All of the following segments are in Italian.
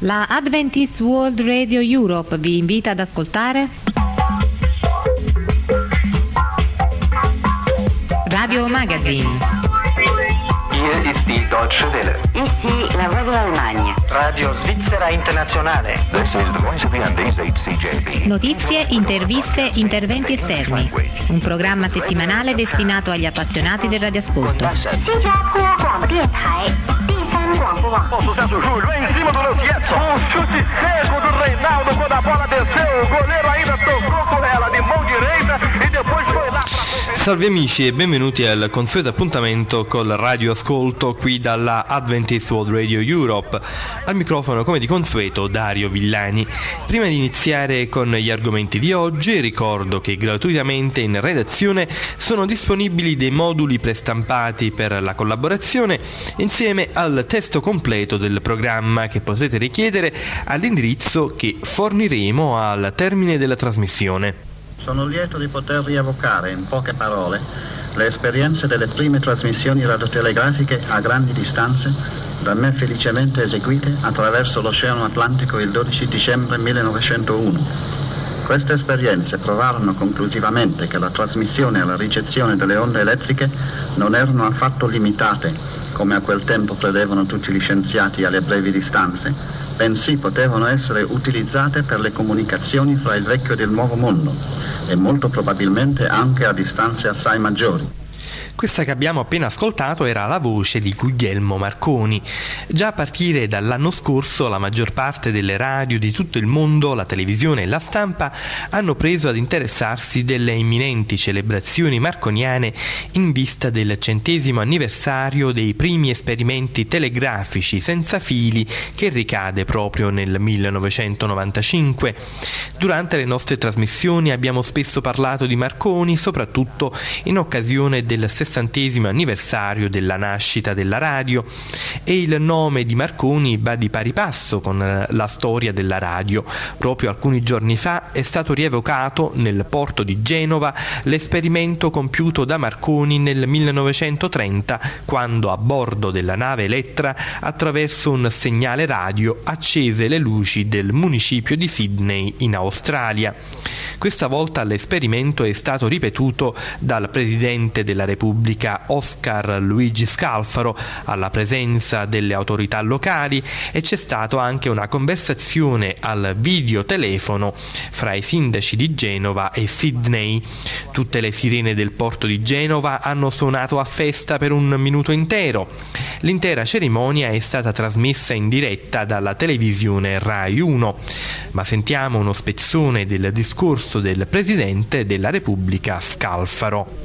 La Adventist World Radio Europe vi invita ad ascoltare Radio Magazine. Hier ist die Deutsche Welle. Ici la voix de l'Allemagne. Radio Svizzera Internazionale. This is the voice of the Indies, HCJB. Notizie, interviste, interventi esterni. Un programma settimanale destinato agli appassionati del radioascolto. O sucesso Júlio em cima do Leuquieto. Um chute seco do Reinaldo quando a bola desceu. O goleiro ainda tocou com ela de mão direita e depois foi lá para... Salve amici e benvenuti al consueto appuntamento col radioascolto qui dalla Adventist World Radio Europe. Al microfono, come di consueto, Dario Villani. Prima di iniziare con gli argomenti di oggi, ricordo che gratuitamente in redazione sono disponibili dei moduli prestampati per la collaborazione insieme al testo completo del programma che potete richiedere all'indirizzo che forniremo al termine della trasmissione. Sono lieto di poter rievocare in poche parole le esperienze delle prime trasmissioni radiotelegrafiche a grandi distanze da me felicemente eseguite attraverso l'Oceano Atlantico il 12 dicembre 1901. Queste esperienze provarono conclusivamente che la trasmissione e la ricezione delle onde elettriche non erano affatto limitate, come a quel tempo credevano tutti gli scienziati, alle brevi distanze, bensì potevano essere utilizzate per le comunicazioni fra il vecchio ed il nuovo mondo, e molto probabilmente anche a distanze assai maggiori. Questa che abbiamo appena ascoltato era la voce di Guglielmo Marconi. Già a partire dall'anno scorso la maggior parte delle radio di tutto il mondo, la televisione e la stampa hanno preso ad interessarsi delle imminenti celebrazioni marconiane in vista del 100° anniversario dei primi esperimenti telegrafici senza fili che ricade proprio nel 1995. Durante le nostre trasmissioni abbiamo spesso parlato di Marconi, soprattutto in occasione del 60° anniversario della nascita della radio, e il nome di Marconi va di pari passo con la storia della radio. Proprio alcuni giorni fa è stato rievocato nel porto di Genova l'esperimento compiuto da Marconi nel 1930, quando a bordo della nave Elettra, attraverso un segnale radio, accese le luci del municipio di Sydney in Australia. Questa volta l'esperimento è stato ripetuto dal presidente della Repubblica Oscar Luigi Scalfaro alla presenza delle autorità locali, e c'è stata anche una conversazione al videotelefono fra i sindaci di Genova e Sydney. Tutte le sirene del porto di Genova hanno suonato a festa per 1 minuto intero. L'intera cerimonia è stata trasmessa in diretta dalla televisione Rai 1. Ma sentiamo uno spezzone del discorso del presidente della Repubblica Scalfaro.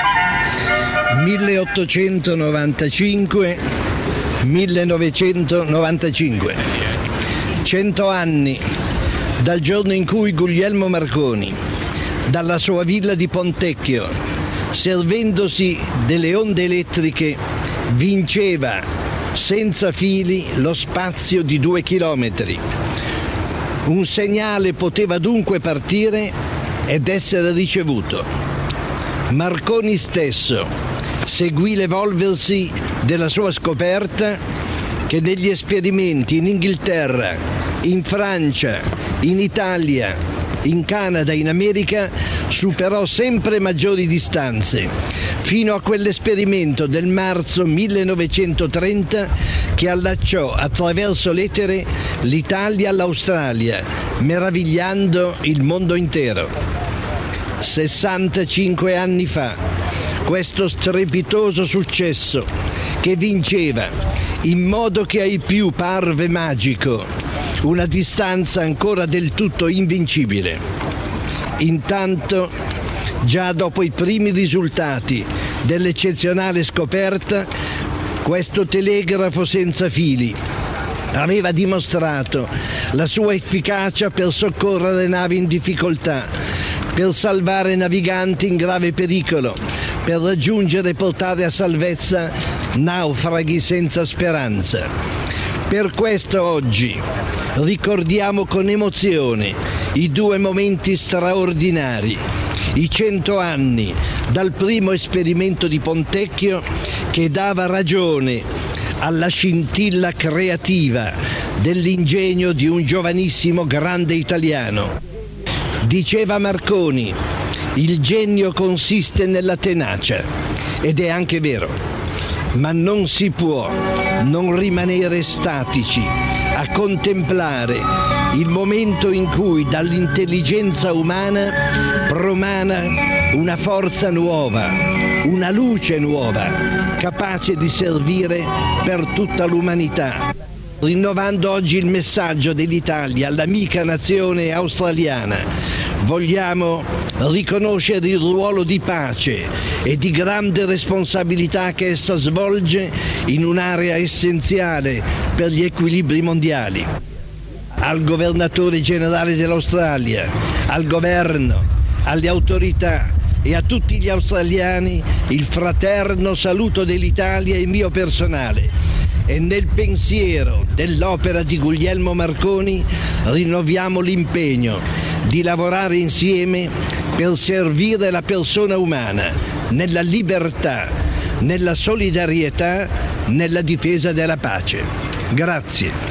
1895-1995, 100 anni dal giorno in cui Guglielmo Marconi, dalla sua villa di Pontecchio, servendosi delle onde elettriche, vinceva senza fili lo spazio di 2 chilometri. Un segnale poteva dunque partire ed essere ricevuto. Marconi stesso seguì l'evolversi della sua scoperta, che negli esperimenti in Inghilterra, in Francia, in Italia, in Canada, in America, superò sempre maggiori distanze, fino a quell'esperimento del marzo 1930 che allacciò attraverso l'etere l'Italia all'Australia, meravigliando il mondo intero. 65 anni fa, questo strepitoso successo, che vinceva, in modo che ai più parve magico, una distanza ancora del tutto invincibile. Intanto, già dopo i primi risultati dell'eccezionale scoperta, questo telegrafo senza fili aveva dimostrato la sua efficacia per soccorrere navi in difficoltà, per salvare naviganti in grave pericolo, per raggiungere e portare a salvezza naufraghi senza speranza. Per questo oggi ricordiamo con emozione i 2 momenti straordinari, i 100 anni dal primo esperimento di Pontecchio, che dava ragione alla scintilla creativa dell'ingegno di un giovanissimo grande italiano. Diceva Marconi, il genio consiste nella tenacia, ed è anche vero, ma non si può non rimanere statici a contemplare il momento in cui dall'intelligenza umana promana una forza nuova, una luce nuova, capace di servire per tutta l'umanità. Rinnovando oggi il messaggio dell'Italia all'amica nazione australiana, vogliamo riconoscere il ruolo di pace e di grande responsabilità che essa svolge in un'area essenziale per gli equilibri mondiali. Al governatore generale dell'Australia, al governo, alle autorità e a tutti gli australiani il fraterno saluto dell'Italia e mio personale. E nel pensiero dell'opera di Guglielmo Marconi rinnoviamo l'impegno di lavorare insieme per servire la persona umana nella libertà, nella solidarietà, nella difesa della pace. Grazie.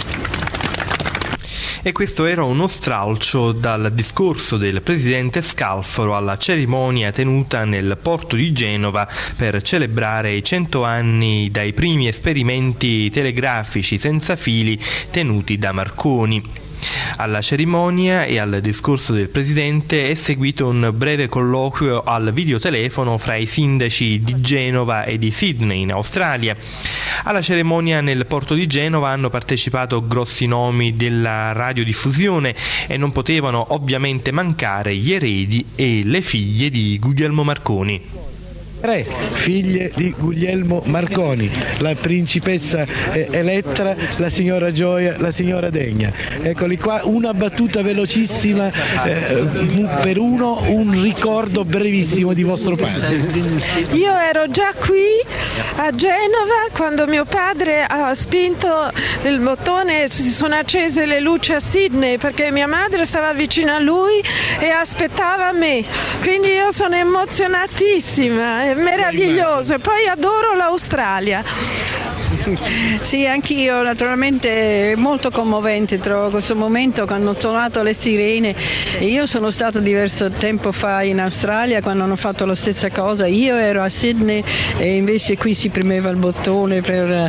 E questo era uno stralcio dal discorso del presidente Scalfaro alla cerimonia tenuta nel porto di Genova per celebrare i 100 anni dai primi esperimenti telegrafici senza fili tenuti da Marconi. Alla cerimonia e al discorso del presidente è seguito un breve colloquio al videotelefono fra i sindaci di Genova e di Sydney in Australia. Alla cerimonia nel porto di Genova hanno partecipato grossi nomi della radiodiffusione e non potevano ovviamente mancare gli eredi e le figlie di Guglielmo Marconi. 3 figlie di Guglielmo Marconi, la principessa Elettra, la signora Gioia, la signora Degna. Eccoli qua, una battuta velocissima per un ricordo brevissimo di vostro padre. Io ero già qui a Genova quando mio padre ha spinto il bottone e si sono accese le luci a Sydney perché mia madre stava vicino a lui e aspettava me. Quindi io sono emozionatissima. Meraviglioso, e poi adoro l'Australia. Sì, anch'io, naturalmente molto commovente trovo questo momento quando ho suonato le sirene. E io sono stato diverso tempo fa in Australia quando hanno fatto la stessa cosa. Io ero a Sydney e invece qui si premeva il bottone per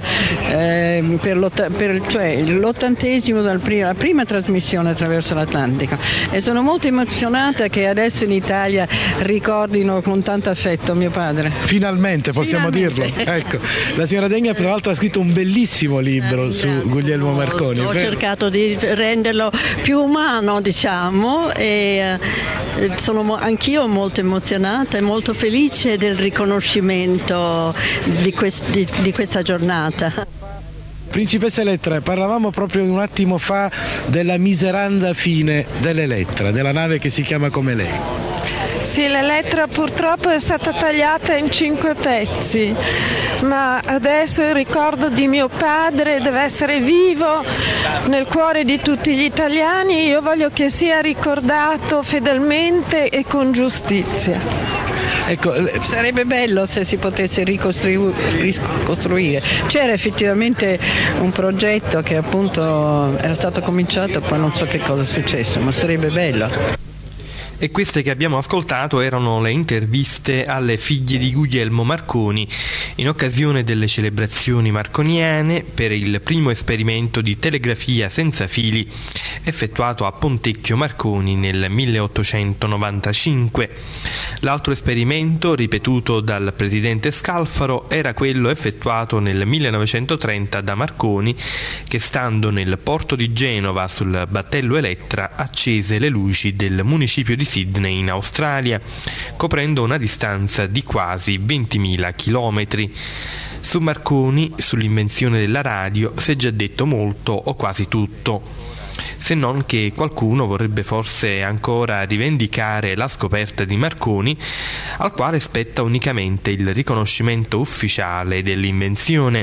l'80° la prima trasmissione attraverso l'Atlantico, e sono molto emozionata che adesso in Italia ricordino con tanto affetto mio padre. Finalmente possiamo dirlo. Ecco, la signora Degna tra l'altro ha scritto un bellissimo libro su Guglielmo Marconi. Ho cercato di renderlo più umano, diciamo, e sono anch'io molto emozionata e molto felice del riconoscimento di questa giornata. Principessa Elettra, parlavamo proprio un attimo fa della miseranda fine dell'Elettra, della nave che si chiama come lei. Sì, l'Elettra purtroppo è stata tagliata in 5 pezzi, ma adesso il ricordo di mio padre deve essere vivo nel cuore di tutti gli italiani. Io voglio che sia ricordato fedelmente e con giustizia. Ecco, sarebbe bello se si potesse ricostruire. C'era effettivamente un progetto che appunto era stato cominciato, poi non so che cosa è successo, ma sarebbe bello. E queste che abbiamo ascoltato erano le interviste alle figlie di Guglielmo Marconi in occasione delle celebrazioni marconiane per il primo esperimento di telegrafia senza fili effettuato a Pontecchio Marconi nel 1895. L'altro esperimento, ripetuto dal presidente Scalfaro, era quello effettuato nel 1930 da Marconi, che stando nel porto di Genova sul battello Elettra accese le luci del municipio di Sydney in Australia, coprendo una distanza di quasi 20.000 chilometri. Su Marconi, sull'invenzione della radio, si è già detto molto o quasi tutto, se non che qualcuno vorrebbe forse ancora rivendicare la scoperta di Marconi, al quale spetta unicamente il riconoscimento ufficiale dell'invenzione.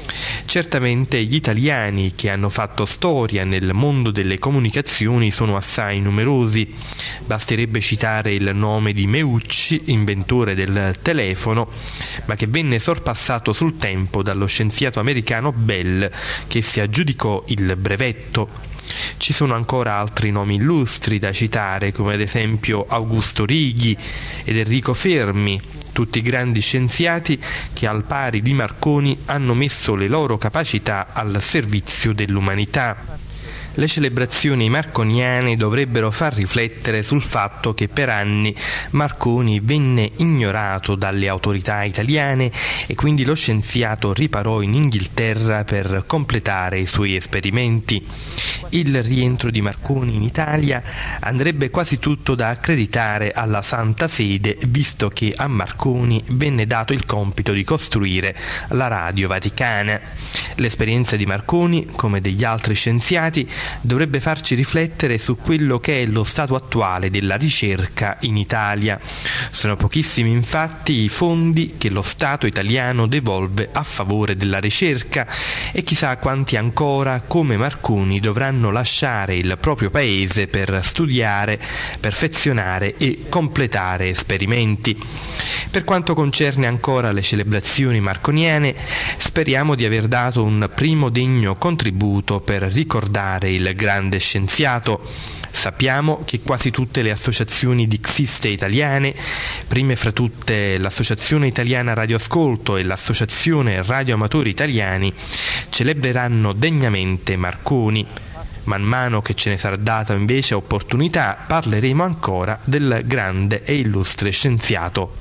Certamente gli italiani che hanno fatto storia nel mondo delle comunicazioni sono assai numerosi. Basterebbe citare il nome di Meucci, inventore del telefono, ma che venne sorpassato sul tempo dallo scienziato americano Bell, che si aggiudicò il brevetto. Ci sono ancora altri nomi illustri da citare, come ad esempio Augusto Righi ed Enrico Fermi, tutti grandi scienziati che al pari di Marconi hanno messo le loro capacità al servizio dell'umanità. Le celebrazioni marconiane dovrebbero far riflettere sul fatto che per anni Marconi venne ignorato dalle autorità italiane e quindi lo scienziato riparò in Inghilterra per completare i suoi esperimenti. Il rientro di Marconi in Italia andrebbe quasi tutto da accreditare alla Santa Sede, visto che a Marconi venne dato il compito di costruire la Radio Vaticana. L'esperienza di Marconi, come degli altri scienziati, dovrebbe farci riflettere su quello che è lo stato attuale della ricerca in Italia. Sono pochissimi infatti i fondi che lo Stato italiano devolve a favore della ricerca e chissà quanti ancora, come Marconi, dovranno lasciare il proprio paese per studiare, perfezionare e completare esperimenti. Per quanto concerne ancora le celebrazioni marconiane, speriamo di aver dato un primo degno contributo per ricordare il grande scienziato. Sappiamo che quasi tutte le associazioni dixiste italiane, prime fra tutte l'Associazione Italiana Radioascolto e l'Associazione Radioamatori Italiani, celebreranno degnamente Marconi. Man mano che ce ne sarà data invece opportunità, parleremo ancora del grande e illustre scienziato.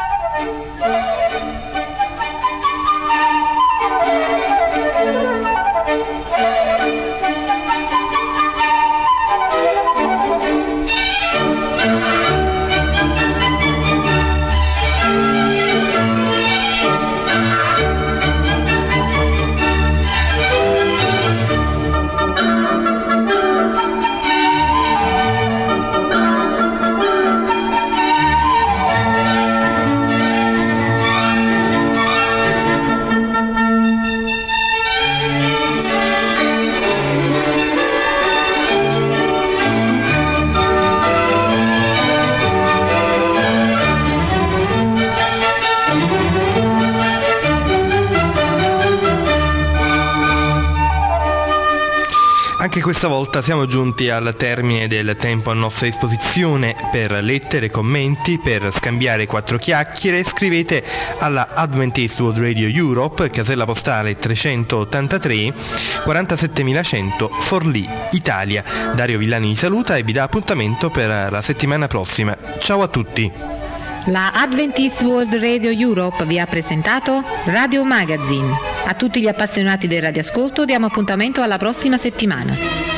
Anche questa volta siamo giunti al termine del tempo a nostra disposizione. Per lettere e commenti, per scambiare quattro chiacchiere, scrivete alla Adventist World Radio Europe, casella postale 383 47100 Forlì, Italia. Dario Villani vi saluta e vi dà appuntamento per la settimana prossima. Ciao a tutti. La Adventist World Radio Europe vi ha presentato Radio Magazine. A tutti gli appassionati del radioascolto diamo appuntamento alla prossima settimana.